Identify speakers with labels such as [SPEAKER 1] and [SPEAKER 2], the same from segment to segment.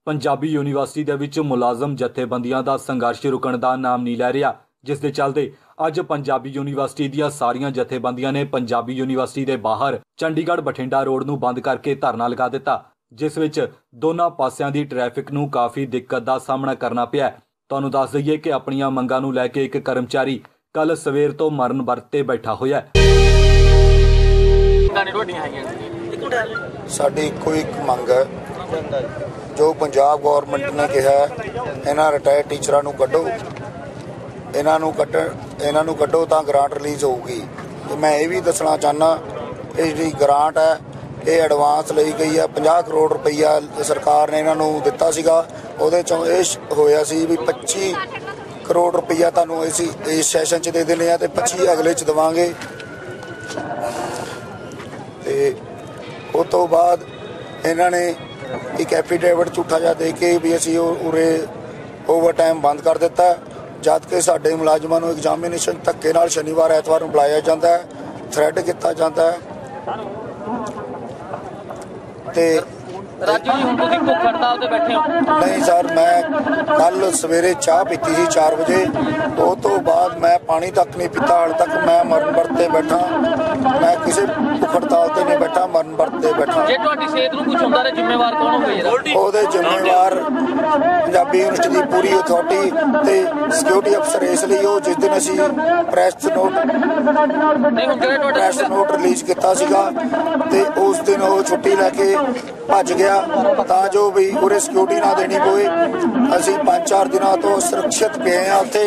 [SPEAKER 1] Punjabi university ਦੇ ਵਿੱਚ ਮੁਲਾਜ਼ਮ ਜਥੇਬੰਦੀਆਂ ਦਾ ਸੰਘਰਸ਼ ਰੁਕਣ ਦਾ ਨਾਮ ਨਹੀਂ ਲੈ ਰਿਹਾ, ਜਿਸ ਦੇ ਚੱਲਦੇ ਅੱਜ ਪੰਜਾਬੀ ਯੂਨੀਵਰਸਿਟੀ ਦੀਆਂ ਸਾਰੀਆਂ ਜਥੇਬੰਦੀਆਂ ਨੇ ਪੰਜਾਬੀ ਯੂਨੀਵਰਸਿਟੀ ਦੇ ਬਾਹਰ ਚੰਡੀਗੜ੍ਹ ਬਠਿੰਡਾ ਰੋਡ ਨੂੰ ਬੰਦ ਕਰਕੇ ਧਰਨਾ ਲਗਾ ਦਿੱਤਾ, ਜਿਸ ਵਿੱਚ ਦੋਨਾਂ ਪਾਸਿਆਂ ਦੀ ਟ੍ਰੈਫਿਕ ਨੂੰ ਕਾਫੀ ਦਿੱਕਤ ਦਾ ਸਾਹਮਣਾ ਕਰਨਾ ਪਿਆ। ਤੁਹਾਨੂੰ ਦੱਸ ਦਈਏ ਕਿ ਆਪਣੀਆਂ ਮੰਗਾਂ ਨੂੰ ਲੈ ਕੇ ਇੱਕ ਕਰਮਚਾਰੀ ਕੱਲ ਸਵੇਰ ਤੋਂ ਮਰਨ ਵਰਤ ਤੇ ਬੈਠਾ ਹੋਇਆ ਹੈ।
[SPEAKER 2] ਸਾਡੀ ਕੋਈ ਇੱਕ ਮੰਗ ਹੈ जो पंजाब गौरमेंट ने कहा इन्हां रिटायर्ड टीचरां नूं कड्डो, इन्हां नूं कड्डो तां ग्रांट रिलीज़ होगी। ते मैं ये भी दसना चाहना ये जी ग्रांट है ये एडवांस लई गई है। 50 करोड़ रुपया सरकार ने इन्हां नूं दित्ता सीगा, उहदे चों इह होया सी भी 25 करोड़ रुपया तुहानूं इस सैशन च दे देने आ ते 25 अगले च देवांगे। ते उस तो बाद इन्हां ने एक एफीडेविट झूठा जा दे के भी असी उरे ओवर टाइम बंद कर दिता, जद कि साडे मुलाजमां नूं एग्जामिनेशन धक्के नाल शनिवार ऐतवार नूं बुलाया जाता है, थ्रैड किया जाता है। ते
[SPEAKER 3] राजू जी हुण तुसीं भुख हड़ताल ते बैठे हो?
[SPEAKER 2] नहीं सर, मैं कल सवेरे चाह पीती सी 4 बजे, उस तो बाद मैं पानी तक नहीं पीता, हाल तक मैं मरण वरत ते बैठा। मैं किसी भुख हड़ताल ते नहीं बैठा, मरण वरत ते बैठा।
[SPEAKER 3] जे तुहाडी सेहत नूं कुछ हुंदा ते जिम्मेवार कौन होवे?
[SPEAKER 2] ਉਹਦੇ ਜ਼ਿੰਮੇਵਾਰ ਪੰਜਾਬੀ ਯੂਨੀਵਰਸਿਟੀ ਦੀ ਪੂਰੀ ਅਥਾਰਟੀ ਤੇ ਸਿਕਿਉਰਿਟੀ ਅਫਸਰ। ਇਸ ਲਈ ਉਹ ਜਿਸ ਦਿਨ ਅਸੀਂ ਪ੍ਰੈਸ ਨੋਟ ਰਿਲੀਜ਼ ਕੀਤਾ ਸੀਗਾ ਤੇ ਉਸ ਦਿਨ ਉਹ ਛੁੱਟੀ ਲੈ ਕੇ ਭੱਜ ਗਿਆ ਤਾਂ ਜੋ ਵੀ ਉਰੇ ਸਿਕਿਉਰਿਟੀ ਨਾ ਦੇਣੀ ਪਵੇ। ਅਸੀਂ 5-4 ਦਿਨਾਂ ਤੋਂ ਸੁਰੱਖਿਅਤ ਪਏ ਹਾਂ ਉੱਥੇ।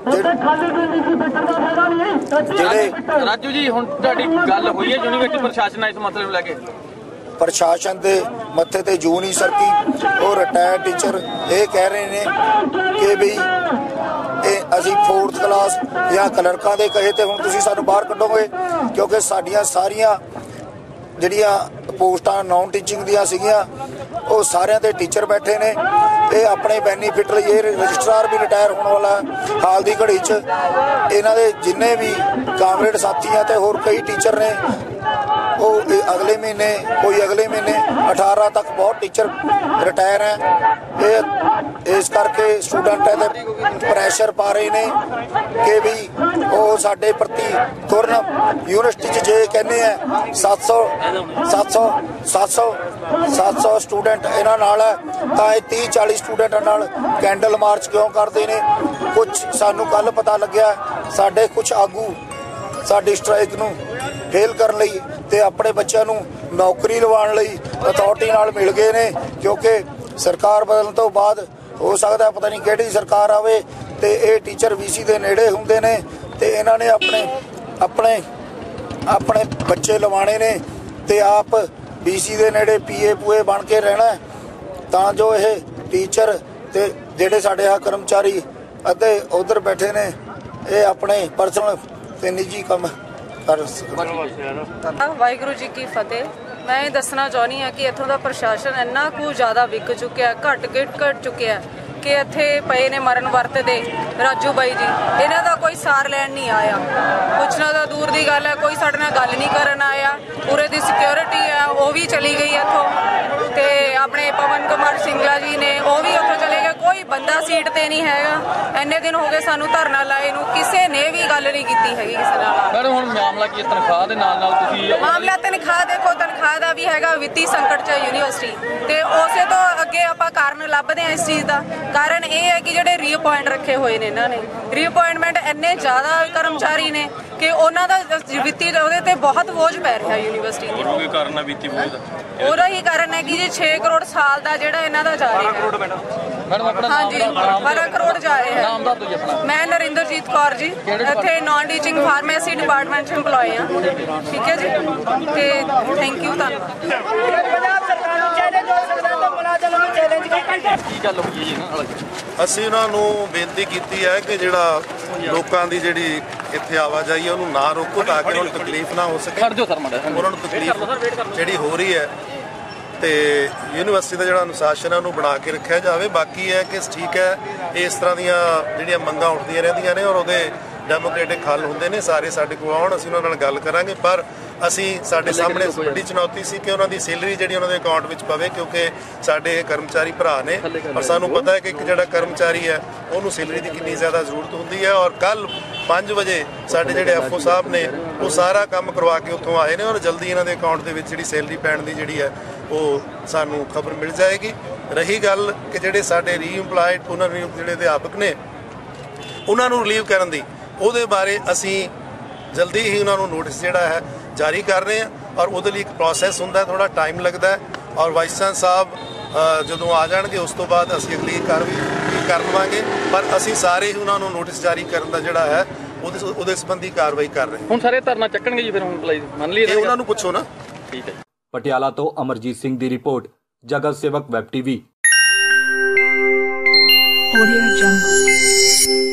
[SPEAKER 2] ਜਿਹੜੇ
[SPEAKER 3] ਰਾਜੂ ਜੀ ਹੁਣ ਤੁਹਾਡੀ ਗੱਲ ਹੋਈ ਹੈ ਯੂਨੀਵਰਸਿਟੀ ਪ੍ਰਸ਼ਾਸਨ ਨਾਲ ਇਸ ਮਸਲੇ ਨੂੰ ਲੈ ਕੇ?
[SPEAKER 2] प्रशासन के मत्थे ते जू नहीं सरकी। और रिटायर्ड टीचर ये कह रहे हैं कि बई असी 4th क्लास या क्लर्कों के कहे तो हुण तुसीं सानूं बाहर कढोगे, क्योंकि साडियां सारियां जिहड़ियां पोस्टां नॉन टीचिंग दियां सीगियां वो सारियां ते टीचर बैठे ने। ये अपने बेनीफिट लई रजिस्ट्रार भी रिटायर होने वाला हाल की घड़ी च। इन्हां दे जिन्ने भी कामरेड साथी हैं ते होर कई टीचर ने वो अगले महीने कोई अगले महीने 18 तक बहुत टीचर रिटायर हैं। इस करके स्टूडेंट है प्रैशर पा रहे हैं कि भी वो साडे प्रति तुरन यूनिवर्सिटी जे कहने हैं 700 स्टूडेंट इन्हां नाल है तां 30-40 स्टूडेंट नाल कैंडल मार्च क्यों करते हैं? कुछ सानू कल पता लग्या साडे कुछ आगू साडी स्ट्राइक नूं फेल करन लई ते अपने बच्चों नूं नौकरी लवाउण लई अथॉरिटी नाल मिल गए ने, क्योंकि सरकार बदलण तो बाद हो सकदा पता नहीं किहड़ी सरकार आवे ते ये टीचर VC दे नेड़े हुंदे ने ते इन्हां ने अपने बच्चे लवाणे ने ते आप VC दे नेड़े PA पूए बन के रहना तां जो ये टीचर ते जिहड़े साडे आ कर्मचारी अद्धे उधर बैठे ने ये अपने पर्सनल ते निजी काम
[SPEAKER 4] वाहिगुरू जी की फतेह। मैं ये दसना चाहनी हाँ कि इत्थों का प्रशासन इन्ना कुछ ज़्यादा विक चुकिया, घट चुकिया कि इत्थे पे ने मरण वरत दे राजू बाई जी, इन्हां दा कोई सार लैन नहीं आया। पुछना तो दूर की गल है, कोई साडे नाल गल नहीं करन आया। पूरे दी सिक्योरिटी है वो भी चली गई इत्थों ते अपने पवन कुमार सिंगला जी ने वो भी उत्थों चले गए। कोई बंदा सीट ते नहीं हैगा। इन्ने दिन हो गए सानू धरना लाए नूं, किसी ने भी गल नहीं कीती हैगी किसी नाल।
[SPEAKER 3] मैडम हुण मामला की तनख्वाह दे नाल तुसीं
[SPEAKER 4] मामला तनख्वाह देखो, तनख्वाह दा भी हैगा वित्ती संकट च यूनीवर्सिटी ते उसे तो अगे आपां कारण लभदे हां। इस चीज़ दा कारण ये है कि जिहड़े रीअपॉइंट रखे हुए ने इन्हां ने रीअपॉइंटमेंट इन्ने ज़्यादा कर्मचारी ने कि उन्हां दा वित्ती उहदे ते बहुत बोझ पै रहा यूनीवर्सिटी ते।
[SPEAKER 3] ਉਹੀ ਕਾਰਨ ਹੈ ਵਿੱਤੀ ਬੋਝ ਦਾ।
[SPEAKER 4] ਉਹਦਾ ਹੀ ਕਾਰਨ ਹੈ कि जी 6 करोड़ साल का ਜਿਹੜਾ ਇਹਨਾਂ ਦਾ ਜਾ ਰਿਹਾ ਹੈ।
[SPEAKER 3] मैडम अपना
[SPEAKER 4] हाँ जी 12 करोड़ जा रहे हैं।
[SPEAKER 3] नाम दस दो जी अपना।
[SPEAKER 4] मैं नरिंदरजीत कौर जी, इत्थे नॉन टीचिंग फार्मेसी डिपार्टमेंट च एम्पलॉय हाँ। ठीक है जी, ते थैंक यू धन्यवाद।
[SPEAKER 5] ਅਸੀਂ ਉਹਨਾਂ ਨੂੰ ਬੇਨਤੀ ਕੀਤੀ ਹੈ ਕਿ ਜਿਹੜਾ ਲੋਕਾਂ ਦੀ ਜਿਹੜੀ ਇੱਥੇ ਆਵਾਜਾਈ ਹੈ ਉਹਨੂੰ ਨਾ ਰੋਕੋ ਤਾਂ ਕਿ ਉਹਨਾਂ ਨੂੰ ਤਕਲੀਫ ਨਾ ਹੋ ਸਕੇ। ਉਹਨਾਂ ਨੂੰ ਤਕਲੀਫ ਜਿਹੜੀ ਹੋ ਰਹੀ ਹੈ ਤੇ ਯੂਨੀਵਰਸਿਟੀ ਦਾ ਜਿਹੜਾ ਅਨੁਸ਼ਾਸਨ ਹੈ ਉਹਨੂੰ ਬਣਾ ਕੇ ਰੱਖਿਆ ਜਾਵੇ। ਬਾਕੀ ਹੈ ਕਿ ਠੀਕ ਹੈ ਇਸ ਤਰ੍ਹਾਂ ਦੀਆਂ ਜਿਹੜੀਆਂ ਮੰਗਾਂ ਉੱਠਦੀਆਂ ਰਹਿੰਦੀਆਂ ਨੇ ਔਰ ਉਹਦੇ ਡੈਮੋਕ੍ਰੈਟਿਕ ਹੱਲ ਹੁੰਦੇ ਨੇ, ਸਾਰੇ ਸਾਡੇ ਕੋਲ ਆਉਣ, ਅਸੀਂ ਉਹਨਾਂ ਨਾਲ ਗੱਲ ਕਰਾਂਗੇ। ਪਰ ਅਸੀਂ ਸਾਡੇ ਸਾਹਮਣੇ ਵੱਡੀ ਚੁਣੌਤੀ ਸੀ ਕਿ ਉਹਨਾਂ ਦੀ ਸੈਲਰੀ ਜਿਹੜੀ ਉਹਨਾਂ ਦੇ ਅਕਾਊਂਟ ਵਿੱਚ ਪਵੇ, ਕਿਉਂਕਿ ਸਾਡੇ ਕਰਮਚਾਰੀ ਭਰਾ ਨੇ ਔਰ ਸਾਨੂੰ ਪਤਾ ਹੈ ਕਿ ਇੱਕ ਜਿਹੜਾ ਕਰਮਚਾਰੀ ਹੈ ਉਹਨੂੰ ਸੈਲਰੀ ਦੀ ਕਿੰਨੀ ਜ਼ਿਆਦਾ ਜ਼ਰੂਰਤ ਹੁੰਦੀ ਹੈ। ਔਰ ਕੱਲ 5 ਵਜੇ ਸਾਡੇ ਜਿਹੜੇ ਐਫਓ ਸਾਹਿਬ ਨੇ ਉਹ ਸਾਰਾ ਕੰਮ ਕਰਵਾ ਕੇ ਉੱਥੋਂ ਆਏ ਨੇ ਔਰ ਜਲਦੀ ਇਹਨਾਂ ਦੇ ਅਕਾਊਂਟ ਦੇ ਵਿੱਚ ਜਿਹੜੀ ਸੈਲਰੀ ਪੈਣ ਦੀ ਜਿਹੜੀ ਹੈ ਉਹ ਸਾਨੂੰ ਖਬਰ ਮਿਲ ਜਾਏਗੀ। ਰਹੀ ਗੱਲ ਕਿ ਜਿਹੜੇ ਸਾਡੇ ਰੀਇੰਪਲਾਇਡ ਪੁਨਰ ਨਿਯੁਕਤ ਜਿਹੜੇ ਅਧਿਆਪਕ ਨੇ ਉਹਨਾਂ ਨੂੰ ਰਿਲੀਵ ਕਰਨ ਦੀ, ਉਹਦੇ ਬਾਰੇ ਅਸੀਂ ਜਲਦੀ ਹੀ ਉਹਨਾਂ ਨੂੰ ਨੋਟਿਸ ਜਿਹੜਾ ਹੈ ਜਾਰੀ ਕਰ ਰਹੇ ਹਾਂ ਔਰ ਉਹਦੇ ਲਈ ਇੱਕ ਪ੍ਰੋਸੈਸ ਹੁੰਦਾ, ਥੋੜਾ ਟਾਈਮ ਲੱਗਦਾ ਹੈ ਔਰ ਵਾਈਸ ਚਾਂਸਲਰ ਸਾਹਿਬ ਜਦੋਂ ਆ ਜਾਣਗੇ ਉਸ ਤੋਂ ਬਾਅਦ ਅਸੀਂ ਅਗਲੀ ਕਾਰਵਾਈ ਕਰ ਲਵਾਂਗੇ। ਪਰ ਅਸੀਂ ਸਾਰੇ ਹੀ ਉਹਨਾਂ ਨੂੰ ਨੋਟਿਸ ਜਾਰੀ ਕਰਨ ਦਾ ਜਿਹੜਾ ਹੈ ਉਹਦੇ ਸੰਬੰਧੀ ਕਾਰਵਾਈ ਕਰ ਰਹੇ ਹਾਂ।
[SPEAKER 3] ਹੁਣ ਸਾਰੇ ਧਰਨਾ ਚੱਕਣਗੇ ਜੀ ਫਿਰ ਹੁਣ ਅਪਲਾਈ ਮੰਨ ਲਈ
[SPEAKER 5] ਇਹ ਉਹਨਾਂ ਨੂੰ ਪੁੱਛੋ ਨਾ।
[SPEAKER 3] ਠੀਕ ਹੈ।
[SPEAKER 1] ਪਟਿਆਲਾ ਤੋਂ ਅਮਰਜੀਤ ਸਿੰਘ ਦੀ ਰਿਪੋਰਟ, ਜਗਤ ਸੇਵਕ ਵੈਬ ਟੀਵੀ।
[SPEAKER 6] Audio Jungle।